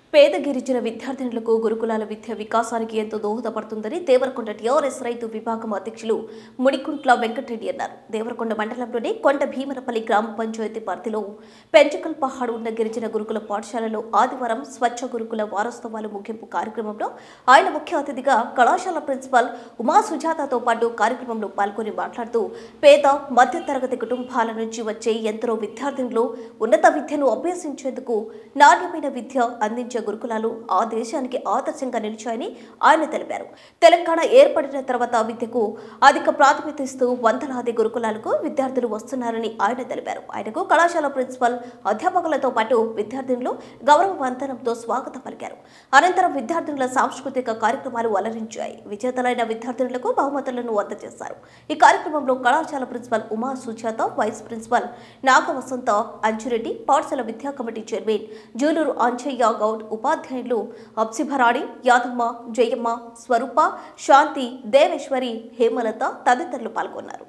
పేద గిరిజన విద్యార్థినులకు గురుకులాల విద్య వికాసానికి ఎంతో దోహదపడుతుందని దేవరకొండ టీఆర్ఎస్ రైతు విభాగం అధ్యక్షులు ముడికుంట్ల వెంకటరెడ్డి అన్నారు. దేవరకొండ మండలంలోని కొండ భీమరపల్లి గ్రామ పంచాయతీ పరిధిలో పెంచకల్ పహాడ్ ఉన్న గిరిజన గురుకుల పాఠశాలలో ఆదివారం స్వచ్ఛ గురుకుల వారోత్సవాల ముగింపు కార్యక్రమంలో ఆయన ముఖ్య అతిథిగా కళాశాల ప్రిన్సిపల్ ఉమా సుజాతతో పాటు కార్యక్రమంలో పాల్గొని మాట్లాడుతూ పేద మధ్యతరగతి కుటుంబాల నుంచి వచ్చే ఎందరో విద్యార్థినులు ఉన్నత విద్యను అభ్యసించేందుకు నాణ్యమైన విద్య అందించే గురుకులాలు ఆ దేశానికి ఆదర్శంగా నిలిచాయని ఆయన తెలిపారు. తెలంగాణ ఏర్పడిన తర్వాత విద్యకు అధిక ప్రాధాన్యత ఇస్తూ వందలాది గురుకులాలకు విద్యార్థులు వస్తున్నారని ఆయన తెలిపారు. ఆయనకు కళాశాల ప్రిన్సిపల్ అధ్యాపకులతో పాటు విద్యార్థినులు గౌరవ వందనంతో స్వాగతం పలికారు. అనంతరం విద్యార్థినుల సాంస్కృతిక కార్యక్రమాలు అలరించాయి. విజేతలైన విద్యార్థినులకు బహుమతులను అందజేశారు. ఈ కార్యక్రమంలో కళాశాల principal Uma Sujatha, vice principal Nagavasantha Anjireddy, పాఠశాల విద్యా కమిటీ చైర్మన్ జూలూరు అంజయ్య గౌడ్, ఉపాధ్యాయులు అప్సిభరాణి, యాదమ్మ, జయమ్మ, స్వరూప, శాంతి, దేవేశ్వరి, హేమలత తదితరులు పాల్గొన్నారు.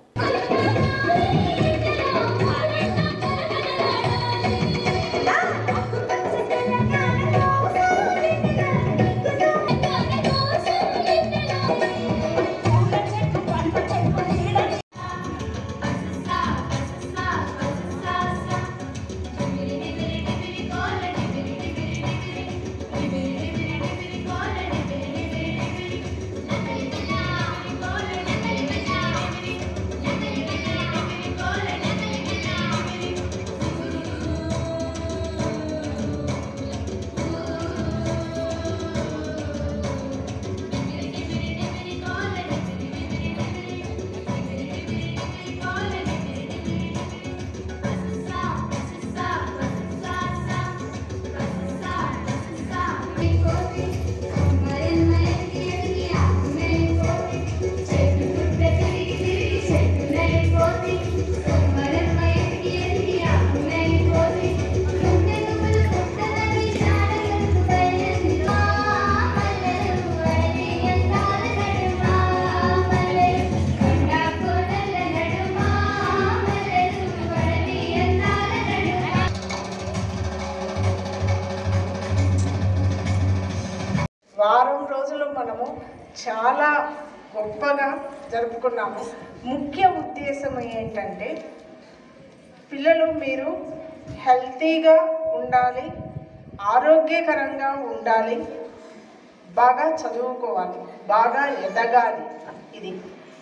వారం రోజులు మనము చాలా గొప్పగా జరుపుకున్నాము. ముఖ్య ఉద్దేశం ఏంటంటే పిల్లలు మీరు హెల్తీగా ఉండాలి, ఆరోగ్యకరంగా ఉండాలి, బాగా చదువుకోవాలి, బాగా ఎదగాలి. ఇది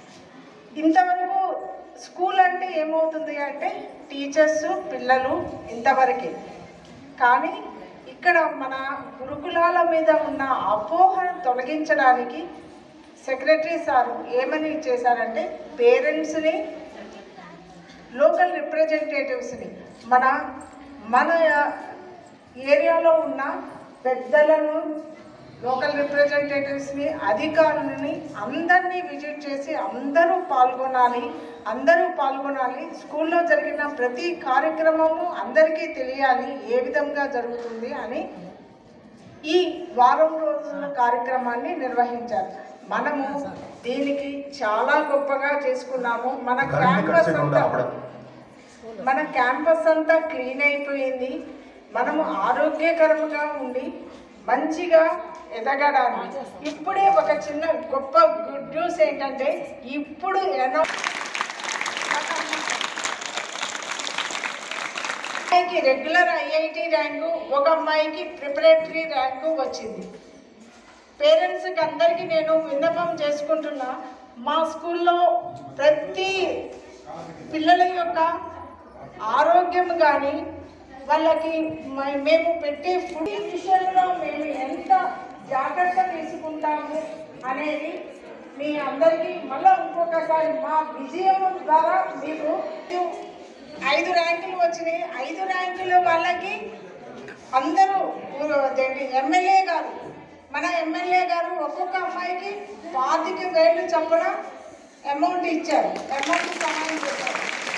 ఇంతవరకు స్కూల్ అంటే ఏమవుతుంది అంటే టీచర్స్, పిల్లలు ఇంతవరకే. కానీ ఇక్కడ మన గురుకులాల మీద ఉన్న అపోహను తొలగించడానికి సెక్రటరీ సార్ ఏమని చేశారంటే పేరెంట్స్ని, లోకల్ రిప్రజెంటేటివ్స్ని, మన ఏరియాలో ఉన్న పెద్దలను, లోకల్ రిప్రజెంటేటివ్స్ని, అధికారులని అందరినీ విజిట్ చేసి అందరూ పాల్గొనాలి. స్కూల్లో జరిగిన ప్రతి కార్యక్రమము అందరికీ తెలియాలి ఏ విధంగా జరుగుతుంది అని ఈ వారం రోజుల కార్యక్రమాన్ని నిర్వహించారు. మనము దీనికి చాలా గొప్పగా చేసుకున్నాము. మన క్యాంపస్ అంతా క్లీన్ అయిపోయింది. మనము ఆరోగ్యకరంగా ఉండి మంచిగా ఎదగడానికి ఇప్పుడే ఒక చిన్న గొప్ప గుడ్ న్యూస్ ఏంటంటే ఇప్పుడు అమ్మాయికి రెగ్యులర్ ఐఐటి ర్యాంకు, ఒక అమ్మాయికి ప్రిపరేటరీ ర్యాంకు వచ్చింది. పేరెంట్స్కి అందరికీ నేను విన్నపం చేసుకుంటున్నా, మా స్కూల్లో ప్రతి పిల్లల యొక్క ఆరోగ్యం కానీ వాళ్ళకి మేము పెట్టే ఫుడ్ విషయంలో మేము ఎంత జాగ్రత్త తీసుకుంటాము అనేది మీ అందరికీ మళ్ళీ ఇంకొకసారి మా విజయం ద్వారా మీకు 5 ర్యాంకులు వచ్చినాయి. 5 ర్యాంకులు వాళ్ళకి అందరూ మన ఎమ్మెల్యే గారు ఒక్కొక్క అమ్మాయికి 25,000 చొప్పున అమౌంట్ ఇచ్చారు. అమౌంట్ సహాయం చేశారు.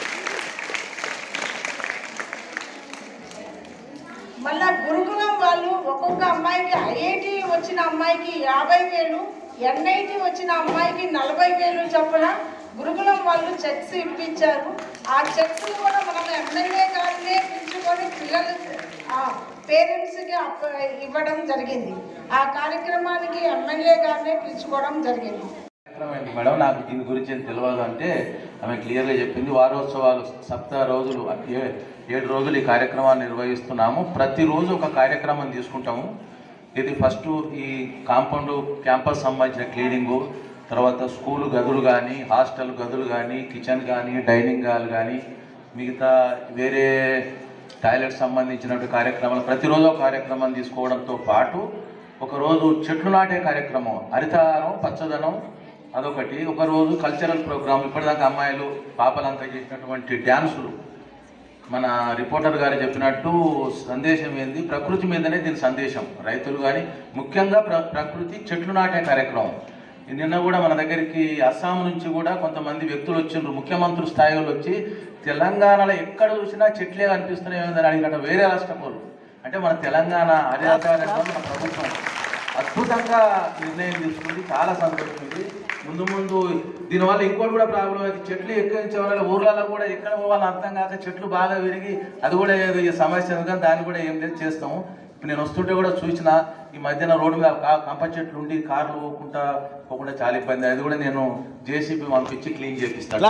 మళ్ళా గురుకులం వాళ్ళు ఒక్కొక్క అమ్మాయికి ఐఐటి వచ్చిన అమ్మాయికి 50,000, ఎన్ఐటి వచ్చిన అమ్మాయికి 40,000 చొప్పున గురుకులం వాళ్ళు చెక్స్ ఇప్పించారు. ఆ చెక్స్ కూడా మనం ఎమ్మెల్యే గారినే పిలుచుకొని పేరెంట్స్కి ఇవ్వడం జరిగింది. ఆ కార్యక్రమానికి ఎమ్మెల్యే గారినే పిలుచుకోవడం జరిగింది. మేడం నాకు దీని గురించి ఏం తెలియదు అంటే ఆమె క్లియర్గా చెప్పింది. వారోత్సవాలు 7 రోజులు 7 రోజులు ఈ కార్యక్రమాన్ని నిర్వహిస్తున్నాము. ప్రతిరోజు ఒక కార్యక్రమం తీసుకుంటాము. ఇది ఫస్ట్ ఈ కాంపౌండ్ క్యాంపస్ సంబంధించిన క్లీనింగు, తర్వాత స్కూలు గదులు కానీ, హాస్టల్ గదులు కానీ, కిచెన్ కానీ, డైనింగ్ హాల్ కానీ, మిగతా వేరే టాయిలెట్ సంబంధించినటువంటి కార్యక్రమాలు ప్రతిరోజు ఒక కార్యక్రమం తీసుకోవడంతో పాటు ఒకరోజు చెట్లు నాటే కార్యక్రమం, హరితహారం పచ్చదనం అదొకటి, ఒకరోజు కల్చరల్ ప్రోగ్రామ్, ఇప్పటిదాకా అమ్మాయిలు పాపలంతా చేసినటువంటి డ్యాన్సులు. మన రిపోర్టర్ గారు చెప్పినట్టు సందేశం ఏంది, ప్రకృతి మీదనే దీని సందేశం. రైతులు కానీ ముఖ్యంగా ప్రకృతి చెట్లు నాటే కార్యక్రమం. నిన్న కూడా మన దగ్గరికి అస్సాం నుంచి కూడా కొంతమంది వ్యక్తులు వచ్చిండ్రు, ముఖ్యమంత్రి స్థాయిలో వచ్చి తెలంగాణలో ఎక్కడ చూసినా చెట్లే కనిపిస్తున్నాయి అని అడిగినట్టు వేరే రాష్ట్రం వాళ్ళు. అంటే మన తెలంగాణ హరితహారం మన ప్రభుత్వం అద్భుతంగా నిర్ణయం తీసుకుంది, చాలా సంతోషం. ఇది ముందు దీనివల్ల ఇంకోటి కూడా ప్రాబ్లం అయితే చెట్లు ఎక్కించే వాళ్ళ ఊర్లలో కూడా ఎక్కడ పోవాలని అర్థం కాక చెట్లు బాగా విరిగి అది కూడా ఏదో ఈ సమస్య కానీ దాన్ని కూడా ఏం లేదు చేస్తాము. ఇప్పుడు నేను వస్తుంటే కూడా చూసిన ఈ మధ్యన రోడ్డు మీద కంప చెట్లు ఉండి కార్లు పోకుండా చాలా ఇబ్బంది. అది కూడా నేను జేసీబీ పంపించి క్లీన్ చేపిస్తాను.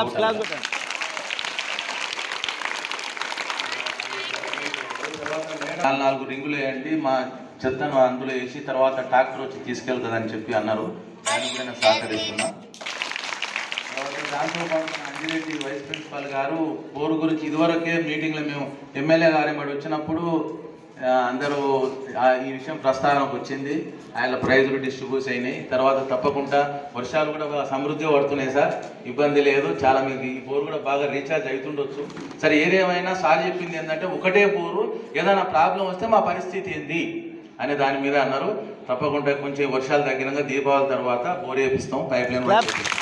4 రింగులు వేయండి, మా చెత్తను అందులో వేసి తర్వాత ట్రాక్టర్ వచ్చి తీసుకెళ్తుందని చెప్పి అన్నారు. దానికి కూడా నేను సహకరిస్తున్నా. తర్వాత దాంతో పాటు అంజిరెడ్డి వైస్ ప్రిన్సిపాల్ గారు బోరు గురించి ఇదివరకే మీటింగ్లో మేము ఎమ్మెల్యే గారు ఏమడి వచ్చినప్పుడు అందరూ ఈ విషయం ప్రస్తావనకు వచ్చింది. ఆయన ప్రైజులు డిస్ట్రిబ్యూట్ అయినాయి. తర్వాత తప్పకుండా వర్షాలు కూడా సమృద్ధిగా పడుతున్నాయి సార్, ఇబ్బంది లేదు. చాలా మీకు ఈ బోరు కూడా బాగా రీఛార్జ్ అవుతుండొచ్చు. సరే ఏదేమైనా సార్ చెప్పింది ఏంటంటే ఒకటే బోరు, ఏదైనా ప్రాబ్లం వస్తే మా పరిస్థితి ఏంది అనే దాని మీద అన్నారు. తప్పకుండా కొంచెం వర్షాలు తగ్గినాక దీపావళి తర్వాత బోరు వేపిస్తాం, పైప్ లైన్.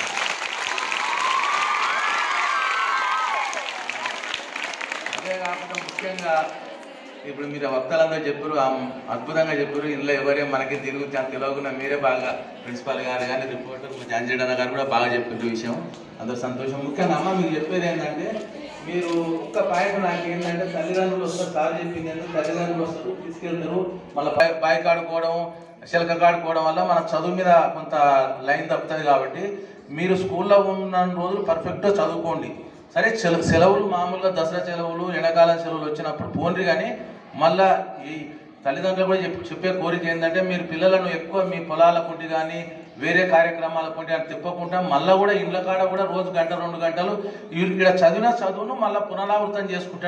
అదే కాకుండా ముఖ్యంగా ఇప్పుడు మీరు వక్తలందరూ చెప్పారు, అద్భుతంగా చెప్పారు. ఇందులో ఎవరే మనకి దీని గురించి అంత తెలియకుండా మీరే బాగా ప్రిన్సిపాల్ గారు కానీ రిపోర్టర్ జాన్జెడ్ అన్న గారు కూడా బాగా చెప్పారు విషయం. అందరూ సంతోషం. ముఖ్యంగా అమ్మ మీకు చెప్పేది ఏంటంటే మీరు ఒక్క పాయింట్ నాకు ఏంటంటే తల్లిదండ్రులు వస్తారు, సార్ చెప్పింది ఏంటంటే తల్లిదండ్రులు వస్తారు తీసుకెళ్తారు, మళ్ళీ బైక్ ఆడుకోవడం శిలక ఆడుకోవడం వల్ల మన చదువు మీద కొంత లైన్ తప్పుతుంది. కాబట్టి మీరు స్కూల్లో ఉన్న రోజులు పర్ఫెక్ట్గా చదువుకోండి. సరే సెలవులు మామూలుగా దసరా సెలవులు ఎండాకాలం సెలవులు వచ్చినప్పుడు పోండి, కానీ మళ్ళీ ఈ తల్లిదండ్రులు కూడా చెప్పే కోరిక ఏంటంటే మీరు పిల్లలను ఎక్కువ మీ పొలాల పొంటి కానీ వేరే కార్యక్రమాల పొంటి అని తిప్పకుండా మళ్ళీ కూడా ఇండ్ల కాడ కూడా రోజు 1-2 గంటలు ఇక్కడ చదివిన చదువును మళ్ళీ పునరావృతం చేసుకుంటారు.